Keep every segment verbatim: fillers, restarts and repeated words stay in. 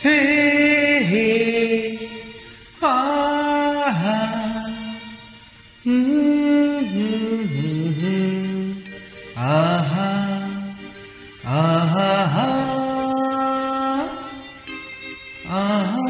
हे हे हा हा आहा आहा हा आहा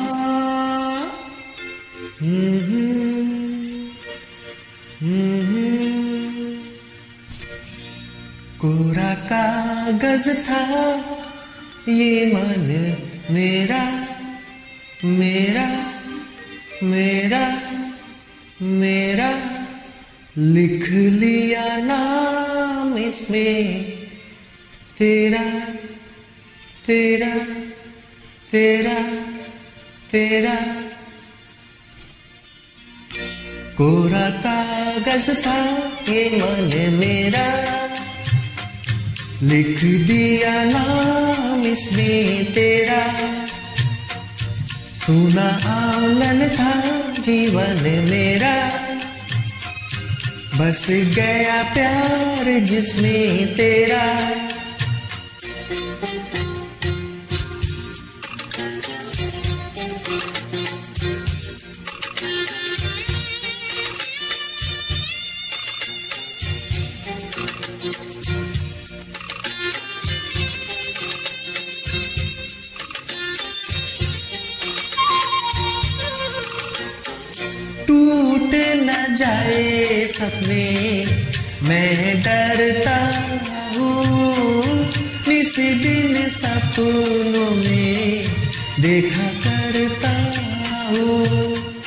कोरा कागज था ये मन मेरा मेरा मेरा मेरा लिख लिया नाम इसमें तेरा तेरा तेरा तेरा कोरा कागज था ये मन मेरा लिख दिया नाम इसमें तेरा सुना आंगन था जीवन मेरा बस गया प्यार जिसमें तेरा टूट न जाए सपने मैं डरता हूँ निस दिन सपनों में देखा करता हूँ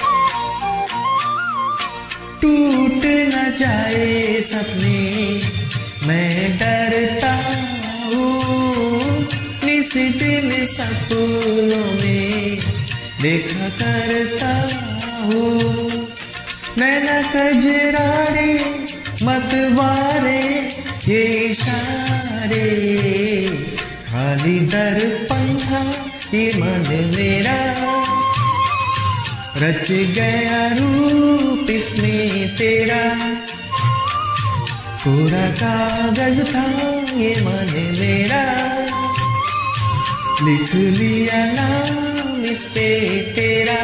टूट न जाए सपने मैं डरता हूँ निस दिन सपनों में देखा करता हूँ नैना कजरारे मतवारे ये इशारे खाली दर्पण था ये मन मेरा रच गया रूप इसमें तेरा कोरा कागज था ये मन मेरा लिख लिया नाम इस पे तेरा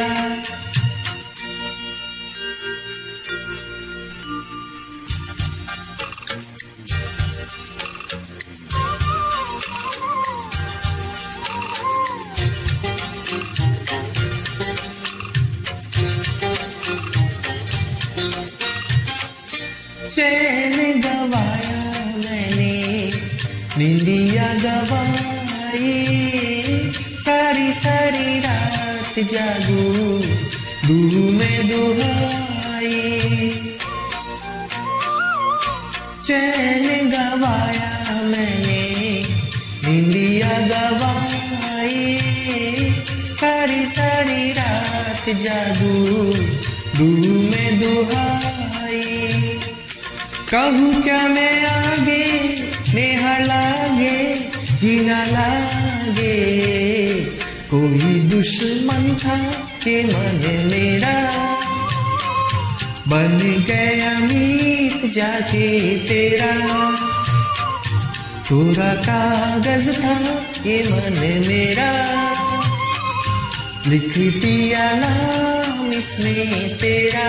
चैन गवाया मैंने नींदिया गवाई सारी सारी रात जागू दू में दुहाई चैन गवाया मैंने नींदिया गवाई सारी सारी रात जागू दू में दुहाई कहूँ क्या मैं आगे नेहा लागे जीना लागे कोई दुश्मन था कि मन मेरा बन गया मीत जाके तेरा कोरा कागज था ये मन मेरा लिख दिया नाम इसमें तेरा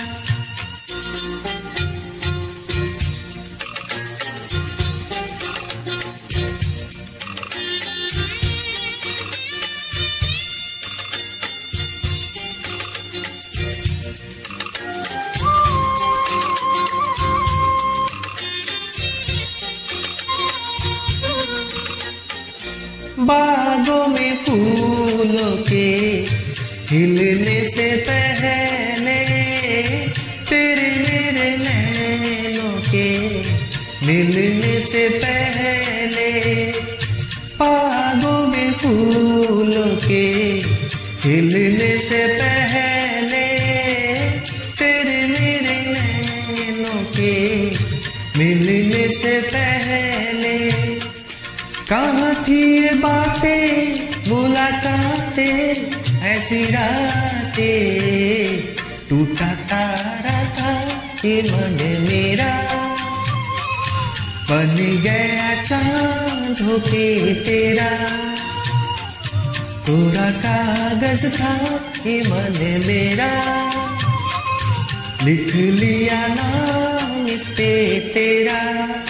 बागों में फूलों के खिलने से पहले तेरे मेरे नैनों के मिलने से पहले बागों में फूलों के खिलने से पहले तेरे मेरे नैनों के मिलने से पहले कहाँ थी ये बातें मुलाकातें ऐसी रातें टूटा तारा था ये मन मेरा बन गया चांद होके तेरा कोरा कागज था ये मन मेरा, लिख लिया नाम इस पे तेरा।